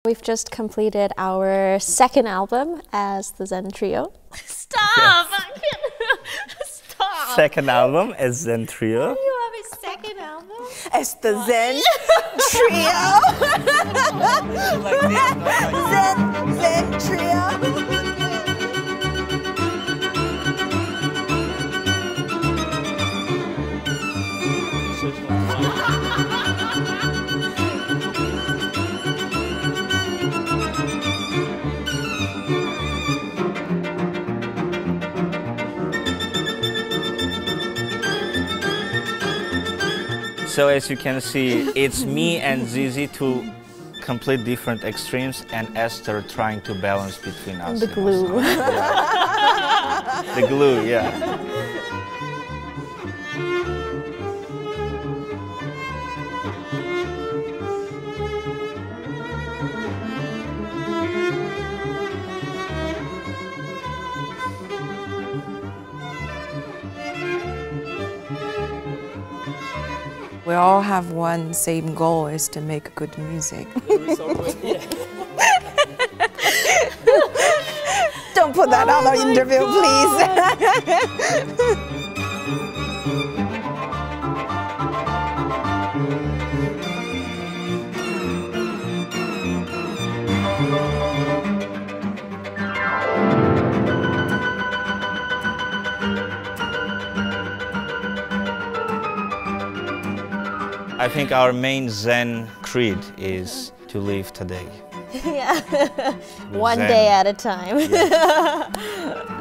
We've just completed our second album as the Zen Trio. Stop! Yes. I can't. Stop! Second album as Zen Trio. You have a second album? As the Zen Trio. Zen Trio. So as you can see, it's me and Zizi, two complete different extremes, and Esther trying to balance between us. The glue. Yeah. The glue, yeah. We all have one same goal, is to make good music. Don't put that on the interview, please. I think our main Zen creed is to live today. Yeah. One Zen. day at a time. Yeah.